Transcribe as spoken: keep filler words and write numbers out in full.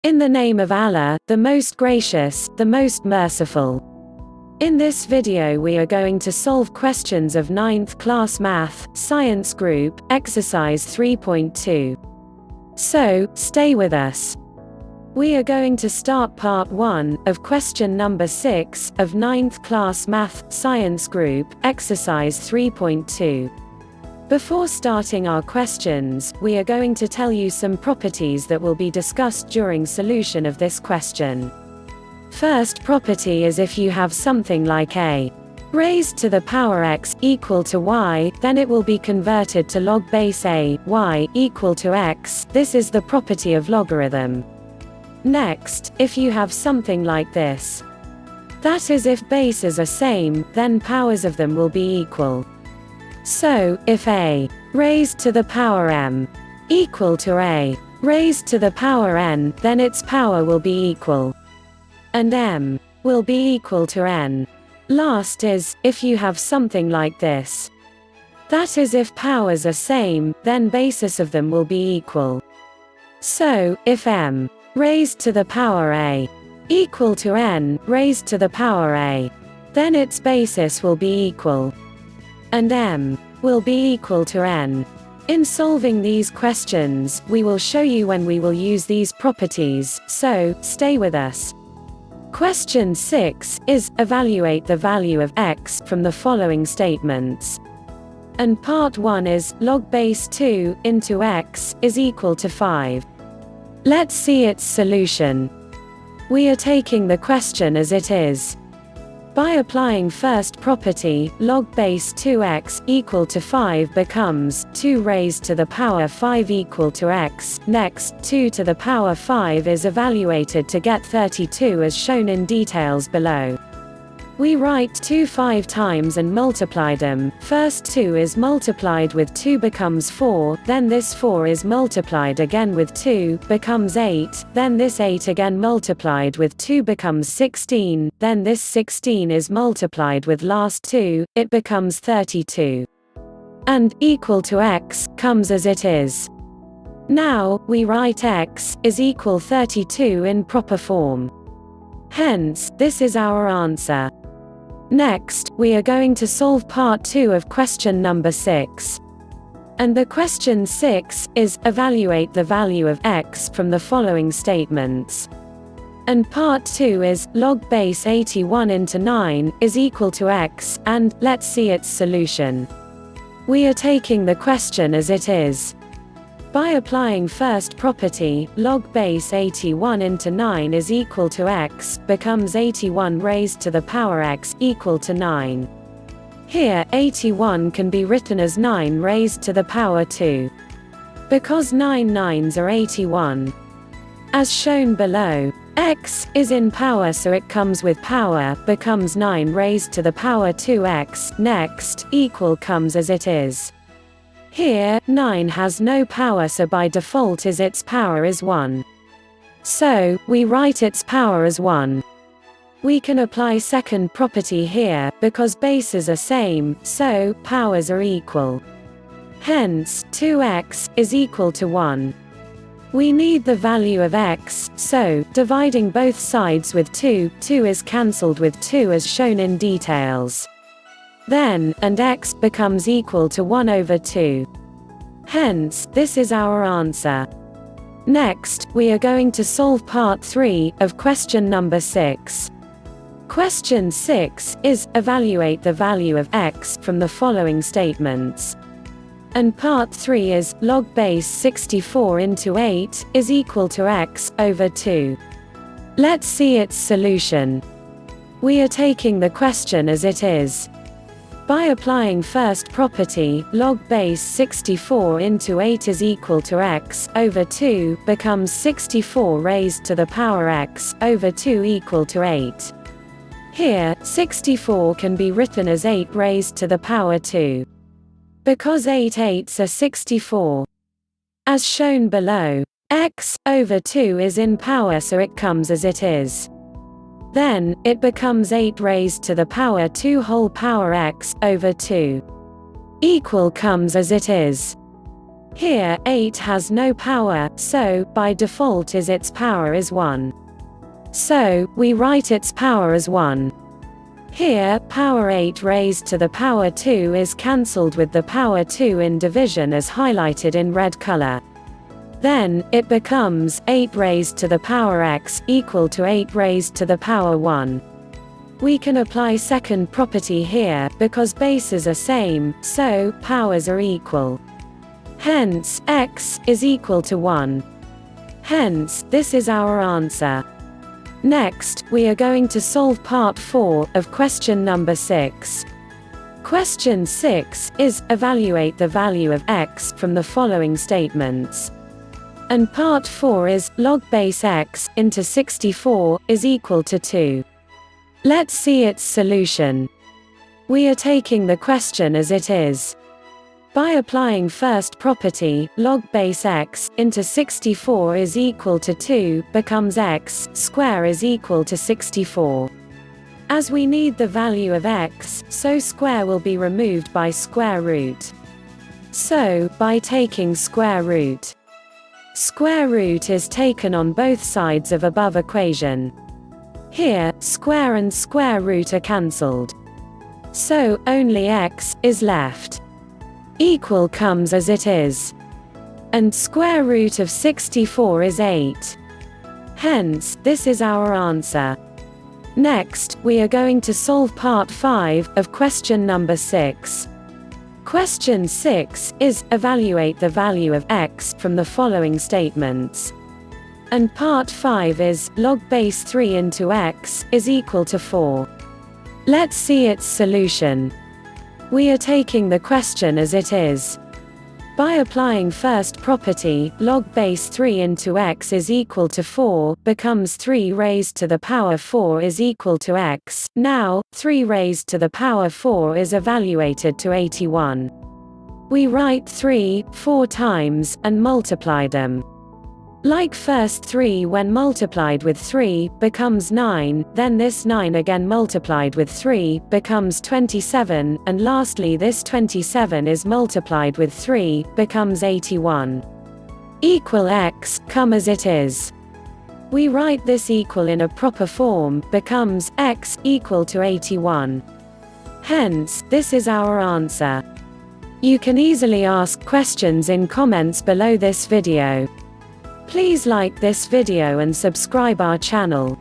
In the name of Allah, the most gracious, the most merciful. In this video we are going to solve questions of ninth class Math, Science Group, Exercise three point two. So, stay with us. We are going to start part one of question number six of ninth class Math, Science Group, Exercise three point two. Before starting our questions, we are going to tell you some properties that will be discussed during solution of this question. First property is if you have something like a raised to the power x equal to y, then it will be converted to log base a, y, equal to x. This is the property of logarithm. Next, if you have something like this, that is if bases are same, then powers of them will be equal. So, if a raised to the power m equal to a raised to the power n, then its power will be equal. And m will be equal to n. Last is, if you have something like this. That is if powers are same, then basis of them will be equal. So, if m raised to the power a equal to n raised to the power a, then its basis will be equal. And m will be equal to n. In solving these questions, we will show you when we will use these properties, so, stay with us. Question six is, evaluate the value of x from the following statements. And part one is, log base two into x is equal to five. Let's see its solution. We are taking the question as it is. By applying first property, log base two x equal to five becomes two raised to the power five equal to x. Next, two to the power five is evaluated to get thirty-two as shown in details below. We write two five times and multiply them. First two is multiplied with two becomes four, then this four is multiplied again with two, becomes eight, then this eight again multiplied with two becomes sixteen, then this sixteen is multiplied with last two, it becomes thirty-two. And, equal to x, comes as it is. Now, we write x is equal thirty-two in proper form. Hence, this is our answer. Next, we are going to solve part two of question number six. And the question six is, evaluate the value of x from the following statements. And part two is, log base eighty-one into nine is equal to x, and, let's see its solution. We are taking the question as it is. By applying first property, log base eighty-one into nine is equal to x, becomes eighty-one raised to the power x equal to nine. Here, eighty-one can be written as nine raised to the power two. Because nine nines are eighty-one. As shown below, x is in power so it comes with power, becomes nine raised to the power two x. Next, equal comes as it is. Here, nine has no power so by default is its power is one. So, we write its power as one. We can apply second property here, because bases are same, so, powers are equal. Hence, two x is equal to one. We need the value of x, so, dividing both sides with two, two is cancelled with two as shown in details. Then, and x becomes equal to one over two. Hence, this is our answer. Next, we are going to solve part three of question number six. Question six is, evaluate the value of x from the following statements. And part three is, log base sixty-four into eight is equal to x over two. Let's see its solution. We are taking the question as it is. By applying first property, log base sixty-four into eight is equal to x over two becomes sixty-four raised to the power x over two equal to eight. Here, sixty-four can be written as eight raised to the power two. Because eight eights are sixty-four. As shown below, x over two is in power so it comes as it is. Then, it becomes eight raised to the power two whole power x over two. Equal comes as it is. Here, eight has no power, so, by default is its power is one. So, we write its power as one. Here, power eight raised to the power two is cancelled with the power two in division as highlighted in red color. Then, it becomes eight raised to the power x equal to eight raised to the power one. We can apply second property here, because bases are same, so, powers are equal. Hence, x is equal to one. Hence, this is our answer. Next, we are going to solve part four of question number six. Question six is, evaluate the value of x from the following statements. And part four is, log base x into sixty-four is equal to two. Let's see its solution. We are taking the question as it is. By applying first property, log base x into sixty-four is equal to two, becomes x square is equal to sixty-four. As we need the value of x, so square will be removed by square root. So, by taking square root. Square root is taken on both sides of above equation. Here, square and square root are cancelled. So, only x is left. Equal comes as it is. And square root of sixty-four is eight. Hence, this is our answer. Next, we are going to solve part five of question number six. Question six is, evaluate the value of x from the following statements. And part five is, log base three into x is equal to four. Let's see its solution. We are taking the question as it is. By applying first property, log base three into x is equal to four, becomes three raised to the power four is equal to x. Now, three raised to the power four is evaluated to eighty-one. We write three, four times, and multiply them. Like first three when multiplied with three, becomes nine, then this nine again multiplied with three, becomes twenty-seven, and lastly this twenty-seven is multiplied with three, becomes eighty-one. Equal x, come as it is. We write this equal in a proper form, becomes x equal to eighty-one. Hence, this is our answer. You can easily ask questions in comments below this video. Please like this video and subscribe our channel.